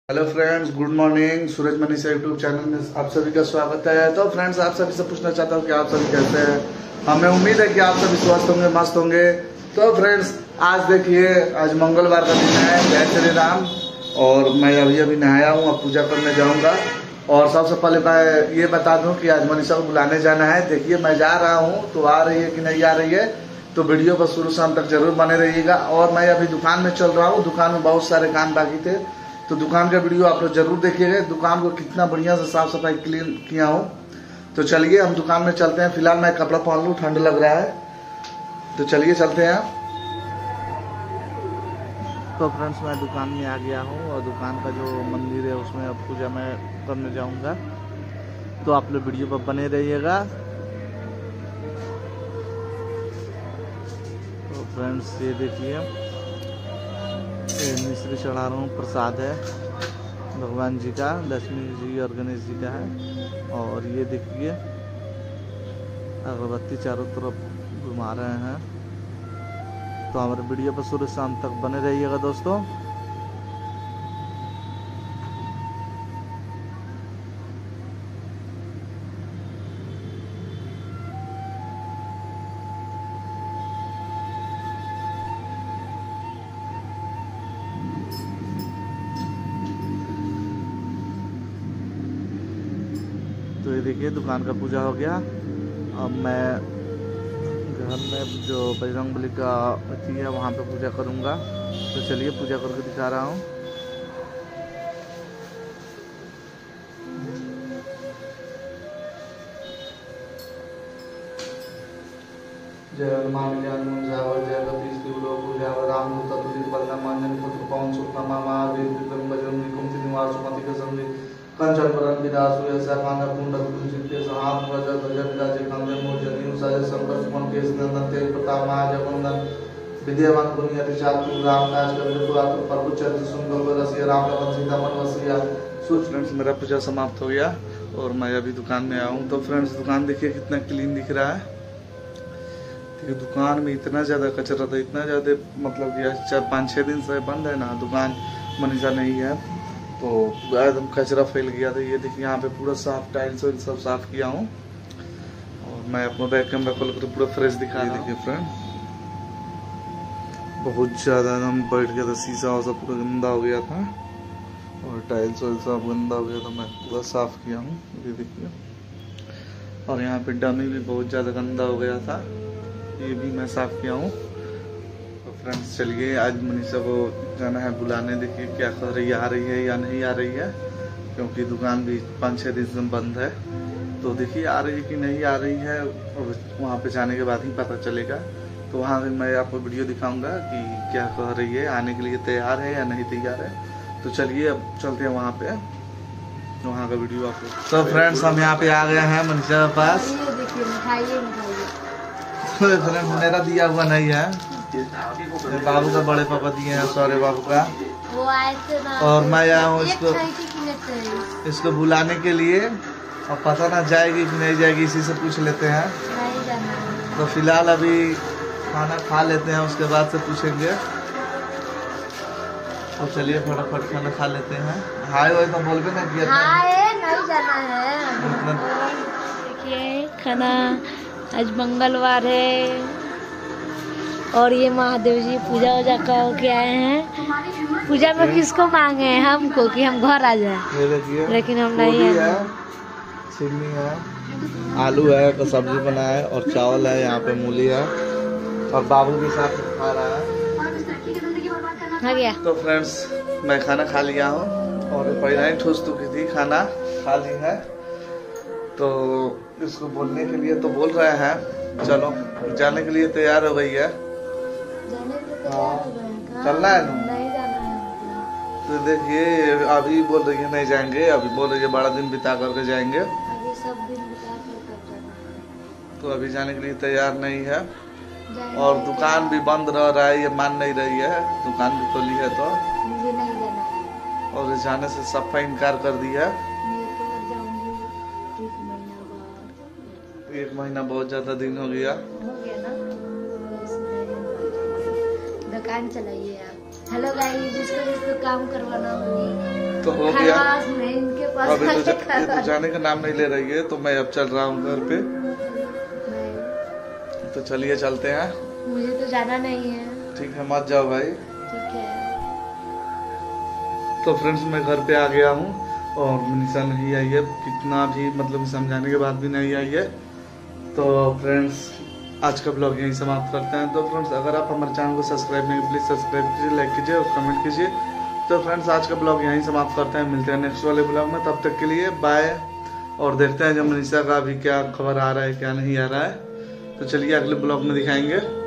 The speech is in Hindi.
Hello friends, good morning. Suraj Manisha YouTube channel में आप सभी का स्वागत है। तो फ्रेंड्स, आप सभी से पूछना चाहता हूँ कि आप सभी कैसे हैं। हमें उम्मीद है कि आप सभी स्वस्थ होंगे, मस्त होंगे। तो फ्रेंड्स, आज देखिए, आज मंगलवार का दिन है, जय श्री राम। और मैं अभी नहाया हूँ, अब पूजा करने जाऊँगा। और सबसे पहले मैं ये बता दूँ कि आज मनीषा को बुलाने जाना है। देखिए, मैं जा रहा हूँ, तो आ रही है कि नहीं आ रही है, तो वीडियो पर शुरू शाम तक जरूर बने रहिएगा। और मैं अभी दुकान में चल रहा हूँ, दुकान में बहुत सारे काम बाकी थे, तो दुकान का वीडियो आप लोग जरूर देखिएगा। दुकान को कितना बढ़िया से साफ सफाई क्लीन किया हूँ। तो चलिए हम दुकान में चलते हैं। फिलहाल मैं कपड़ा पहन लूँ, ठंड लग रहा है, तो चलिए चलते हैं। तो फ्रेंड्स, मैं दुकान में आ गया हूँ और दुकान का जो मंदिर है उसमें अब पूजा मैं करने जाऊँगा, तो आप लोग वीडियो पर बने रहिएगा। तो फ्रेंड्स, ये देखिए, मिश्री चढ़ा रहा हूँ, प्रसाद है भगवान जी का, लक्ष्मी जी और गणेश जी का है। और ये देखिए, अगरबत्ती चारों तरफ घुमा रहे हैं। तो हमारे वीडियो पर शुरू शाम तक बने रहिएगा दोस्तों। तो ये देखिए, दुकान का पूजा हो गया। अब मैं घर में जो बजरंगबली का अथी है वहाँ पे पूजा करूँगा। तो चलिए पूजा करके दिखा रहा हूँ। जय हनुमान ज्ञान मुंजावर, जय कपीस तिवलो पूजावर, रामदूत तुलित बलराम अंजन पुत्र पवन सुत नमः महावीर विक्रम बजरंगी कुमति निवास सुमति के संगी कंचन बरन विदासु ऐसा कांड कुंड कुंचित सहाम वज्र ध्वज विराजे कांधे मोर जनेऊ साजे संकर सुमन केश नंदन तेज प्रताप महाजगवंदन विद्यावान पुण्य चातुर राम काज करने को आतुर प्रभु चरित्र सुन रसिया राम लखन सीता मन वसिया। सो फ्रेंड्स, मेरा पूजा समाप्त हो गया और मैं अभी दुकान में आया हूँ। तो फ्रेंड्स, दुकान देखिए कितना क्लीन दिख रहा है। दुकान में इतना ज़्यादा कचरा था, इतना ज़्यादा, मतलब कि 5-6 दिन से बंद है ना दुकान, मनीषा नहीं है, तो एकदम कचरा फैल गया था। ये देखिए, यहाँ पे पूरा साफ, टाइल्स वाइल्स सब साफ किया हूँ। और मैं अपना बैक कैमरा खोल कर पूरा फ्रेश दिखा रहा हूँ। देखिए फ्रेंड, बहुत ज़्यादा एकदम बैठ गया था, शीशा और सब पूरा गंदा हो गया था और टाइल्स वाइल्स सब गंदा हो गया था। मैं पूरा साफ किया हूँ, ये देखिए। और यहाँ पे डमी भी बहुत ज़्यादा गंदा हो गया था, ये भी मैं साफ किया हूँ। तो फ्रेंड्स, चलिए आज मनीषा को जाना है बुलाने। देखिए क्या कर रही है, आ रही है या नहीं आ रही है, क्योंकि दुकान भी 5-6 दिन से बंद है। तो देखिए आ रही है कि नहीं आ रही है, और वहाँ पे जाने के बाद ही पता चलेगा। तो वहाँ भी मैं आपको वीडियो दिखाऊंगा कि क्या कह रही है, आने के लिए तैयार है या नहीं तैयार है। तो चलिए अब चलते हैं वहाँ पे, वहाँ का वीडियो आपको। तो फ्रेंड्स, हम यहाँ पे आ गए हैं मनीषा के पास। मेरा दिया हुआ नहीं है, बाबू का, बड़े पापा दिए हैं, सौरे बाबू का। वो आए थे ना, और मैं आया हूँ इसको बुलाने के लिए। और पता ना जाएगी कि नहीं जाएगी, इसी से पूछ लेते हैं। तो फिलहाल अभी खाना खा लेते हैं, उसके बाद से पूछेंगे। तो चलिए फटाफट खाना खा लेते हैं। हाय वो तो बोल भी ना किया, नहीं जाना है। देखिए खाना, आज मंगलवार है और ये महादेव जी पूजा वूजा करके आए हैं। पूजा में किसको मांगे हैं? हमको, कि हम घर आ जाए, लेकिन हम नहीं है। सिमी है, आलू है, तो सब्जी बना है, और चावल है, यहाँ पे मूली है, और बाबू के साथ खा रहा है। आ गया। तो फ्रेंड्स, मैं खाना खा लिया हूँ और पहले ही ठूस चुकी थी, खाना खा ली है। तो इसको बोलने के लिए तो बोल रहे हैं, चलो जाने के लिए तैयार हो गई है। चलना है ना? नहीं जाना है। तो देखिए, अभी बोल रही है नहीं जाएंगे, अभी बोल रही है बड़ा दिन बिता करके जाएंगे। अभी सब दिन बिता कर जाना। तो अभी जाने के लिए तैयार नहीं है, और दुकान भी बंद रह रहा है, ये मान नहीं रही है। दुकान भी खोली है तो मुझे नहीं जाना, और जाने से सफा इनकार कर दिया। 1 महीना बहुत ज्यादा दिन हो गया ना। दुकान चलाइए आप। हेलो गाइस, जिसको जिसको काम करवाना हो तो हो गया। खरवास में इनके पास अभी तो ये खरवास। तो जाने का नाम नहीं ले रही है, तो मैं अब चल रहा हूँ घर पे। तो चलिए चलते हैं। मुझे तो जाना नहीं है। ठीक है, मत जाओ भाई। ठीक है। तो फ्रेंड्स मैं घर पे आ गया हूँ और मनीषा नहीं आई है, कितना भी मतलब समझाने के बाद भी नहीं आई है। तो फ्रेंड्स आज का ब्लॉग यहीं समाप्त करते हैं। तो फ्रेंड्स अगर आप हमारे चैनल को सब्सक्राइब नहीं प्लीज़ सब्सक्राइब कीजिए, लाइक कीजिए और कमेंट कीजिए। तो फ्रेंड्स आज का ब्लॉग यहीं समाप्त करते हैं, मिलते हैं नेक्स्ट वाले ब्लॉग में। तब तक के लिए बाय। और देखते हैं जब मनीषा का अभी क्या खबर आ रहा है क्या नहीं आ रहा है। तो चलिए अगले ब्लॉग में दिखाएंगे।